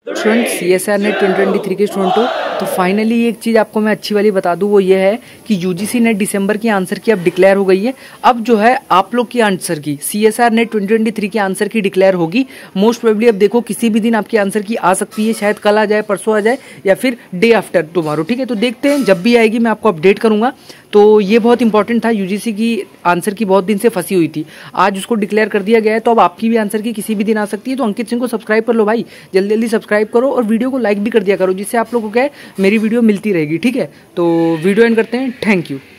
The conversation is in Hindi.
स्टूडेंट CSR नेट 2023 के स्टूडेंट हो तो फाइनली एक चीज़ आपको मैं अच्छी वाली बता दूं, वो ये है कि UGC नेट दिसंबर की आंसर की अब डिक्लेयर हो गई है। अब जो है आप लोग की आंसर की CSR नेट 2023 की आंसर की डिक्लेयर होगी मोस्ट प्रोबेबली। अब देखो किसी भी दिन आपकी आंसर की आ सकती है, शायद कल आ जाए, परसों आ जाए, या फिर डे आफ्टर टुमारो। ठीक है, तो देखते हैं, जब भी आएगी मैं आपको अपडेट करूंगा। तो ये बहुत इंपॉर्टेंट था, UGC की आंसर की बहुत दिन से फंसी हुई थी, आज उसको डिक्लेयर कर दिया गया है। तो अब आपकी भी आंसर की किसी भी दिन आ सकती है। तो अंकित सिंह को सब्सक्राइब कर लो भाई, जल्दी जल्दी सब्सक्राइब करो और वीडियो को लाइक भी कर दिया करो, जिससे आप लोगों को क्या है मेरी वीडियो मिलती रहेगी। ठीक है, तो वीडियो एंड करते हैं। Thank you.